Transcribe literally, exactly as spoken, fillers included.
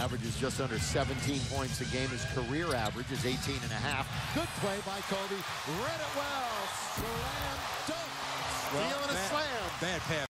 averages just under seventeen points a game. His career average is eighteen and a half. Good play by Kobe. Read it well. Slam dunk. Stealing a slam. Bad pass.